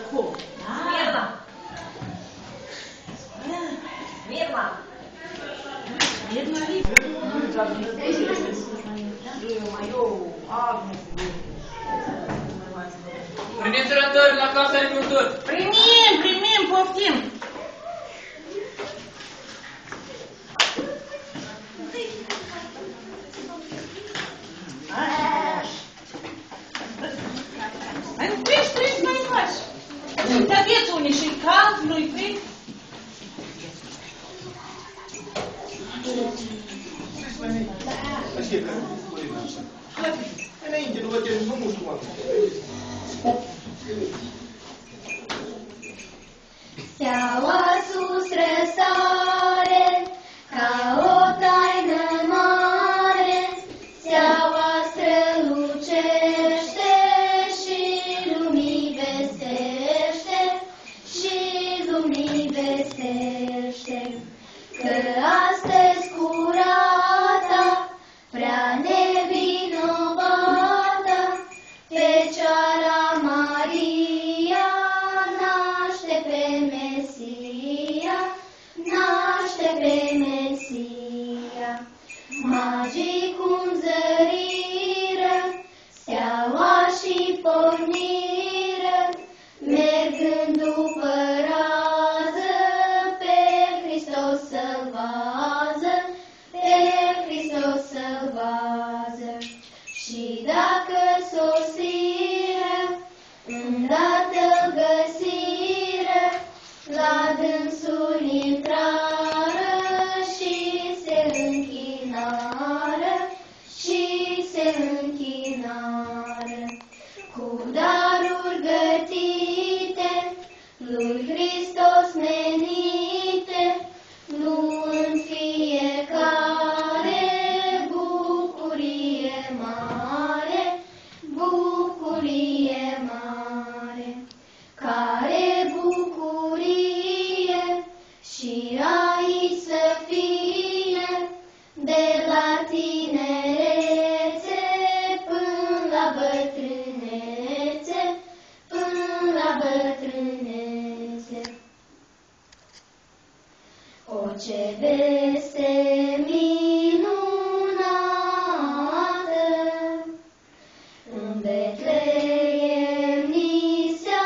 acum. Mirna! Mirna! Primiți rătări la Casa Agricultor! Primim, poftim! Treci, mai faci! Te aveți unii și cald, nu-i fric? Înainte, nu vă termin, nu știu cum Steaua sus răsare, ca o taină mare, steaua strălucește și lumii vestește, și lumii vestește, că astăzi curata, prea nevinovată, Fecioara Maria naște pe Mesia, naște pe Mesia. Magii cum zăriră, steaua și porniră, mergând după rază, pe Hristos să-L vază, pe Hristos să-L vază. Și dacă sosiră, îndată găsiră, la dânsul intrară și se închinară, și se închinară. Cu daruri gătite, lui Hristos menite, luând fiecare bucurie mare, bucurie mare. Care bucurie și aici să fie, de la tinerețe până la bătrânețe, până la bătrânețe. O, ce veste minunată, în Betleem ni se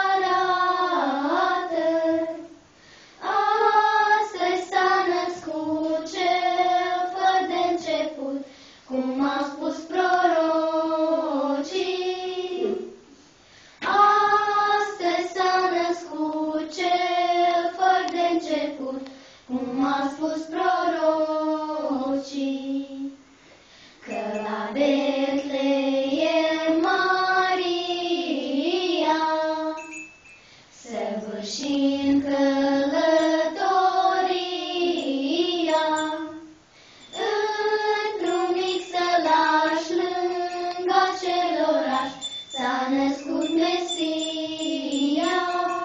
arată. Astăzi s-a născut cel fără de început, cum au spus prorocii. Astăzi s-a născut cel fără de început, cum au spus prorocii. Că la Betleem Maria, săvârșind călătoria, într-un mic sălaș lângă acel oraș, s-a născut Mesia.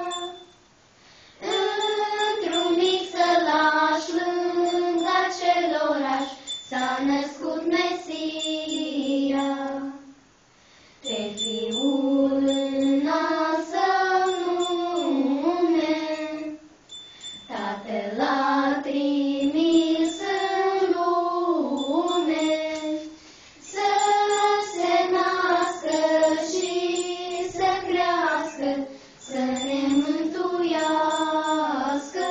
Într-un mic sălaș lângă acel oraș, s-a născut Mesia. Pe Fiul înalță-l nume, Tatăl l-a trimis în lume, să se nască și să crească, să ne mântuiască.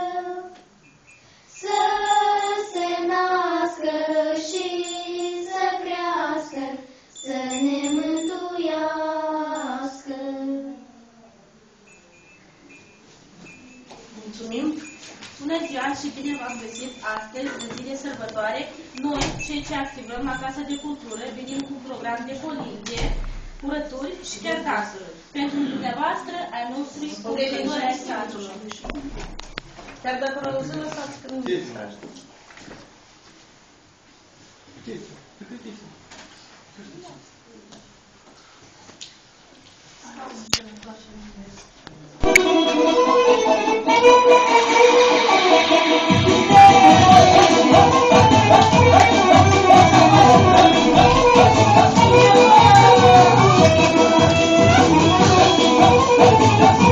Să se nască și să crească, să ne mântuiască. Mulțumim! Bună ziua și bine v-am găsit astăzi, în zi de sărbătoare. Noi, cei ce activăm la Casa de Cultură, venim cu un program de poliție, curături și chiar danță. Pentru dumneavoastră, ai noștri copilori ai statului. Chiar dacă vă auzim, lăsați că nu Thank you.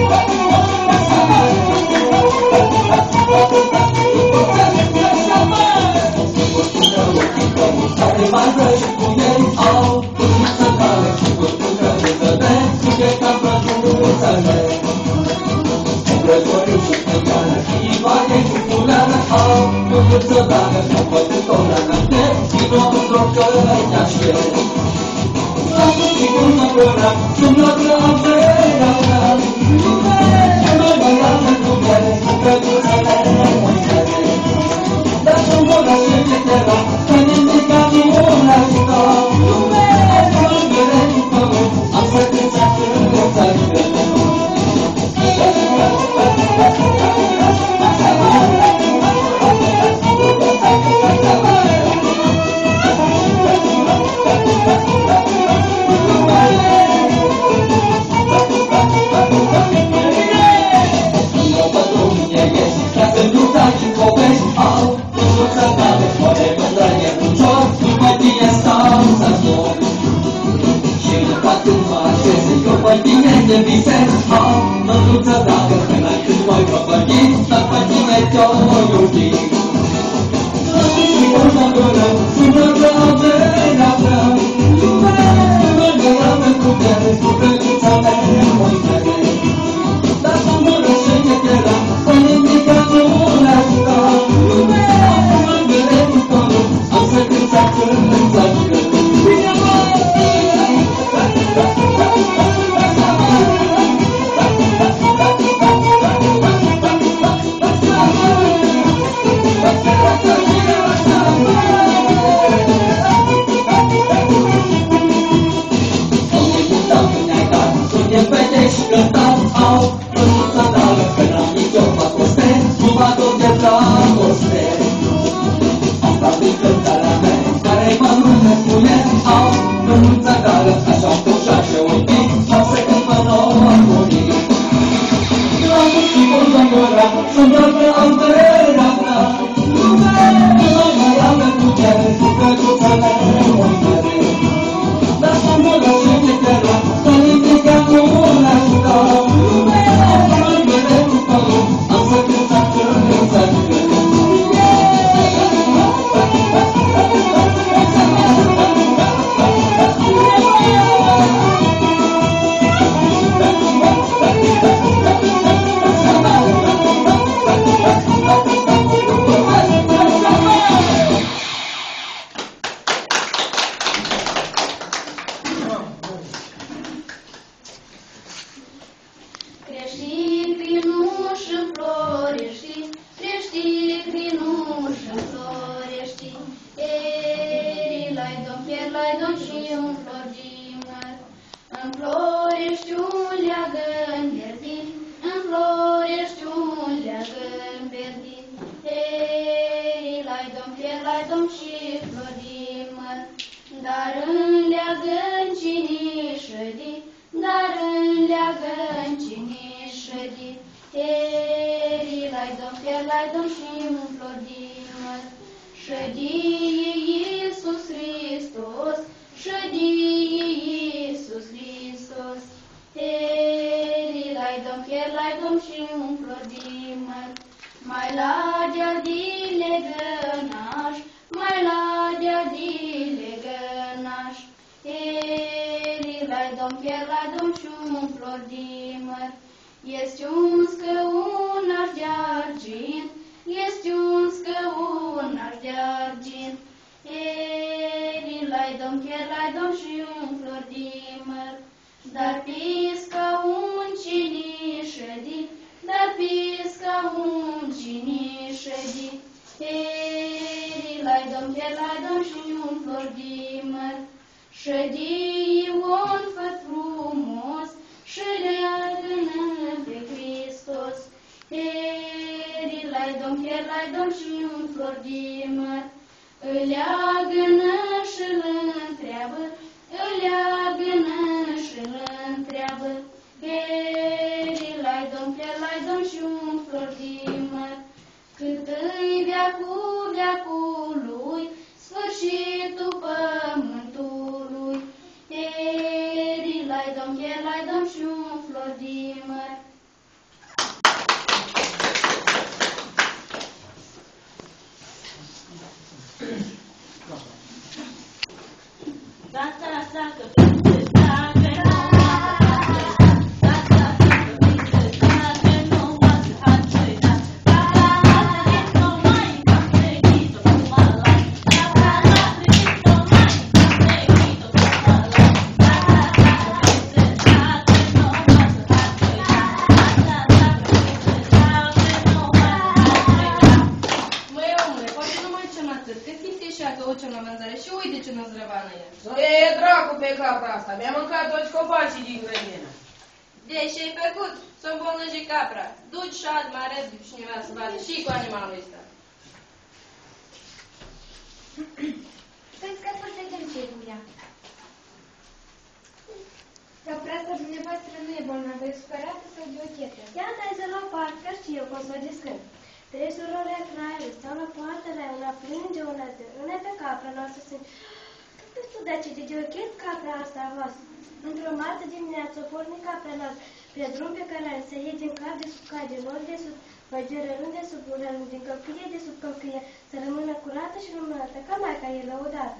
de campănuțele. Umbrătorii și cântoare, Ivane cu cularea au, mândruță dacă s-au făcut o la noapte, vino într-o călăi aștept. Lasă și cum mă până, sunt noastră averea mea, mai băiată cu piele, cu căduțele moisele. Dar sunt gura și cetera, că nimica nu l-ajută, am să cânța câța știu. De visez, măduță dacă n-ai cât mai propăgi, dar pe tine te-o iubi. Și cum mă gână, sună că averea mea, mă gână cu piele, cu căduța mea, moisele. Dar cum mă rășește pielea, că nimica nu le-ajută, mă gână cu tonul, am să cânța câța știu. Cât îi veacului, sfârșitul pământului, lai dăm și un flor din măr. Gata, sacă, dacă nu De ce-ai făcut? S-o îmbolnăji capra. Duci și adi mai repede cineva să vadă și cu animalul ăsta. Vezi că foarte greu ce-i buia. Capra asta dumneavoastră nu e bolnavă, e supărată sau diochetă. Ia dai să luau parcă și eu cum să o discând. Trei surori craiului stau la poartă la una plânge, una dă pe capra noastră sunt. Nu știu de ce de diochet capra asta a voastră. Într-o martă dimineață o porni capra noastră pe drum pe care se iei din cap de sub cai, de nor de sub păgerărând de sub urărând, din călcâie de sub călcâie, să rămână curată și lumânată, ca maica ei lăudată.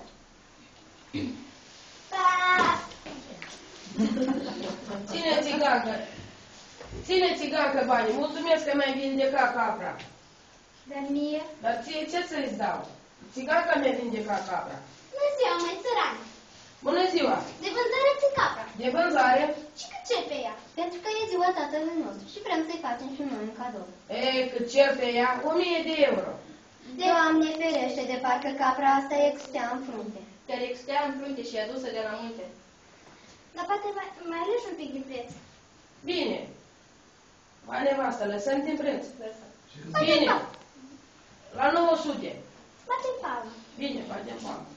Ține țigancă banii, mulțumesc că mi-ai vindecat capra. Dar mie? Dar ție ce să-ți dau? Țiganca mi-a vindecat capra. Bună ziua, mai țărani! Bună ziua! De vânzare ți capra. De vânzare? Și cât cer pe ea? Pentru că e ziua tatălui nostru și vrem să-i facem și noi un cadou. Ei, cât cer pe ea? 1000 de euro. Doamne ferește, de parcă capra asta extea în frunte. Te-ar extea în frunte și e adusă de la munte. Dar poate mai lași un pic din preț. Bine. Ba nevastă, lăsăm din preț. Bine. Bine. La 900. Batem palmă. Bine, batem palmă.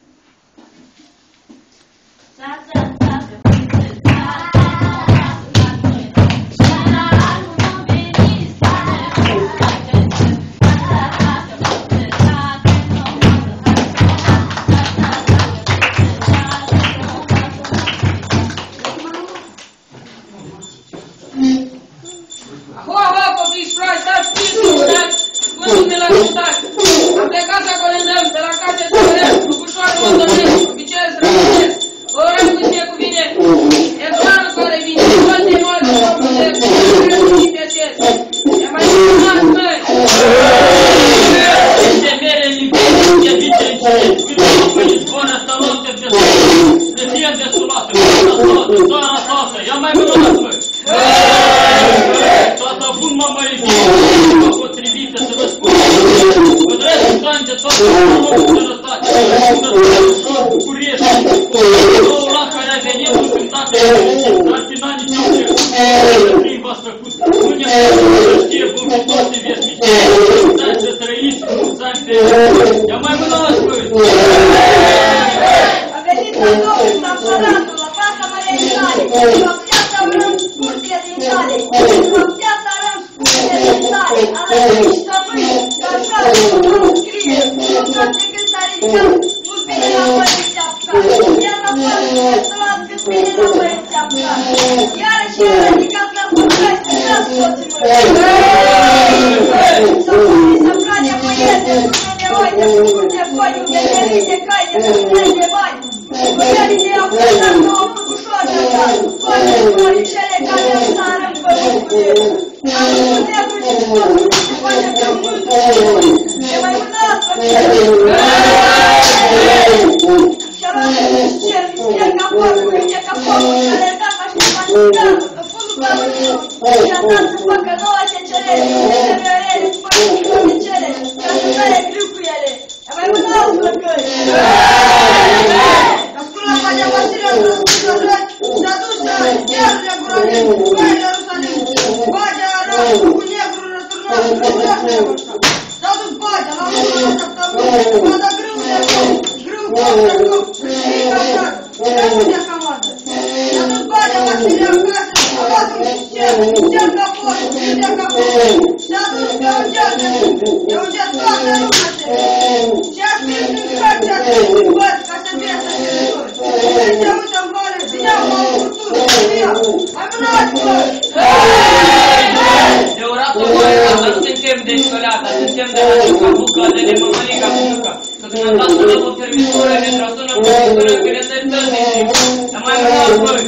Copii, frați, dați pistul, dați vându-mi la cântat. Am plecat acolo în dăm, de la case de orel, Lucușoară Moldonesc, oficial străinesc, orel cu ce cuvine, Eduarul care vine, toate moarte și putere, și pe acest. E mai minunat, măi! Este mere limpede, ce zice în cele, când o păi zboară stălote pe sus, de fie desulată, țara toată, ia mai minunat, măi! Toată bun m-am mai iubit, m-a potrivită să vă spun. Vă drept în cange toată, nu mă cu sănătate, ușor, bucurie și două la care a venit, nu cântate, dar și n-a nici ce să prin v-ați făcut. Nu ne să știe vom și toate viețnice. Mulți să trăiți, mulți ani pe ia mai mânați, băi! A venit la domnul Sampăratul, la casa Măriei Tale, noaptea să vrem scurtile din tale, noaptea să vrem scurtile din tale, alături și stăpâni, dar frate, nu scrie, nu toate când s-a ridicat, mult bine la părinți ți-a apucat, iar la părinți să las cât bine la părinți ți-a apucat, iară și iară ridicați la părinți, să dați toții măi, să puni să frate băiete, de oi, de scurte foi, de derii, de cai, de puteri, de bani, puterii de apăsat, nouă făcușor de stat, toate floricele care în țară în pământurile. Am un negru și totul și poate pe multul de mai mânați făcere. Și arată și cer, cer ca porcul, cer ca porcul, și alergat ca și mașinarul, în fundul cământul, și a dat să facă nouă cecerere, de vrele, cu părinții de cele, ca să fere griu cu ele. E mai mânați flăcări. Ascula Maria Vasile, să răi, s-a dus să iară guronim, coaile Rusalim, bagea rău, cu negru răturnat, răturnat negru. S-a dus bagea la urmă la săptămână, s-a dat grâu de grâu, grâu, grâu, și cașat, grâu de camoată. S-a dus bagea Vasile acasă, a luat un cer ca porc, cer ca porc. S-a dus pe un cer de e un cer toată lumea se și a scris în cărția de văd ca să fie să se rezolve. Se uită în vale, vinea cu o furtună, vinea. Mai mânați, bă! De oratul noi, dar nu suntem de școlată, suntem de la Nicabuca, de Mămălica Buca. Că când am dat până cu permisură, ne-a sună cu permisură, că ne dă-i tălnici. Dar mai mânați, băi!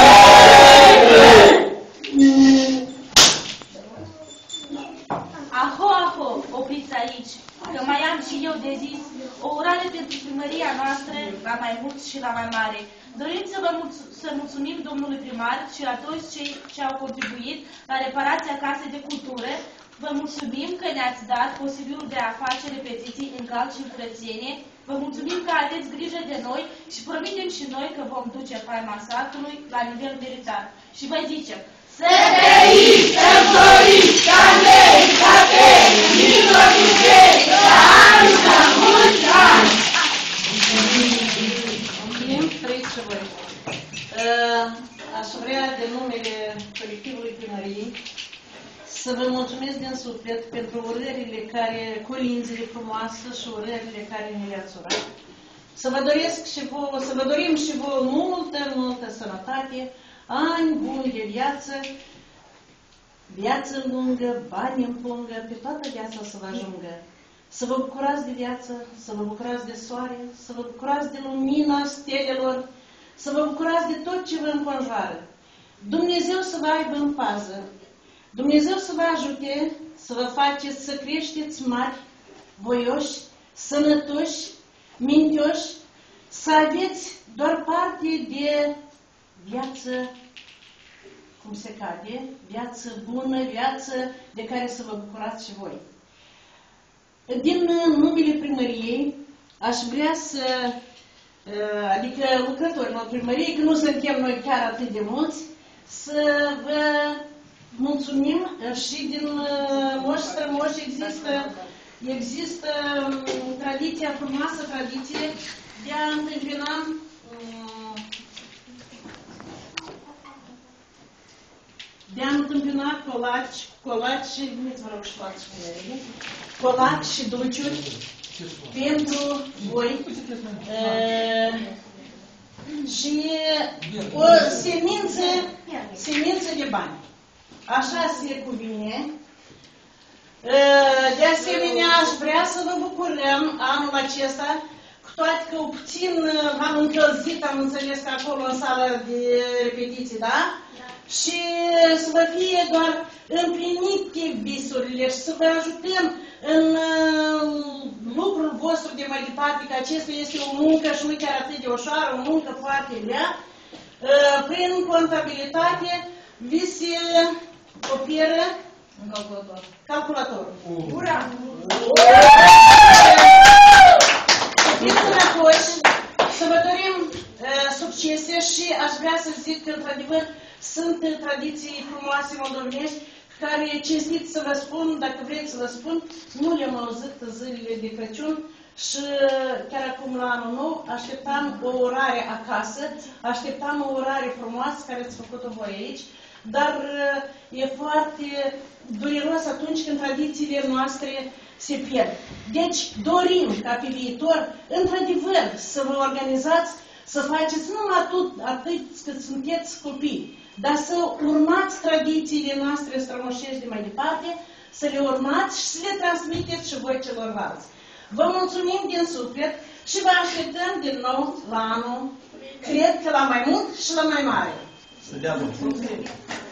Aho, aho, opriți aici, că mai am și eu de zis o urare pentru primăria noastră, la mai mult și la mai mare. Dorim să mulțumim domnului primar și la toți cei ce au contribuit la reparația casei de cultură. Vă mulțumim că ne-ați dat posibilul de a face repetiții în cald și în curățenie. Vă mulțumim că aveți grijă de noi și promitem și noi că vom duce faima satului la nivel meritat. Și vă zicem, Să trăiți, să floriți, ca mei, ca tei, microtuței, la ani, la mulți ani! Mulțumim, trăiți și voi. Aș vrea, de numele colectivului primăriei, să vă mulțumesc din suflet pentru urările care, colinzele frumoase și urările care ne le-ați urat. Să vă doresc și vouă, să vă dorim și vouă multă sănătate, ani buni de viață, viață lungă, bani în pungă, pe toată viața să vă ajungă. Să vă bucurați de viață, să vă bucurați de soare, să vă bucurați de lumina stelelor, să vă bucurați de tot ce vă înconjoară. Dumnezeu să vă aibă în pază. Dumnezeu să vă ajute să vă faceți să creșteți mari, voioși, sănătoși, mintioși, să aveți doar parte de viață, cum se cade, viață bună, viață de care să vă bucurați și voi. Din numele primăriei aș vrea să, adică lucrătorilor primăriei, că nu suntem noi chiar atât de mulți, să vă mulțumim și din moși strămoși există tradiția, frumoasă tradiție de a întâmpina colaci și, vă rog și luați colaci și dulciuri pentru voi și o semință de bani. Așa se cuvine. De asemenea, aș vrea să vă bucurăm anul acesta, cu toate că puțin v-am încălzit, am înțeles că acolo în sală de repetiții, da? Și să vă fie doar împlinite visurile și să vă ajutăm în lucrul vostru de mai departe, că acesta este o muncă și nu chiar atât de ușoară, o muncă foarte grea. Prin contabilitate vi se oferă calculatorul. Ura! Fiți sănătoși, să vă dorim succese și aș vrea să zic că, într-adevăr, sunt tradiții frumoase moldovenești care, cinstit să vă spun, dacă vreți să vă spun, nu le-am auzit zilele de Crăciun și chiar acum la anul nou așteptam o orare acasă, așteptam o orare frumoasă care ați făcut-o voi aici, dar e foarte dureros atunci când tradițiile noastre se pierd. Deci dorim ca pe viitor, într-adevăr, să vă organizați, să faceți nu atât cât sunteți copii, dar să urmați tradițiile noastre strămoșești de mai departe, să le urmați și să le transmiteți și voi celorlalți. Vă mulțumim din suflet și vă așteptăm din nou la anul, cred că la mai mult și la mai mare. Să dea mult.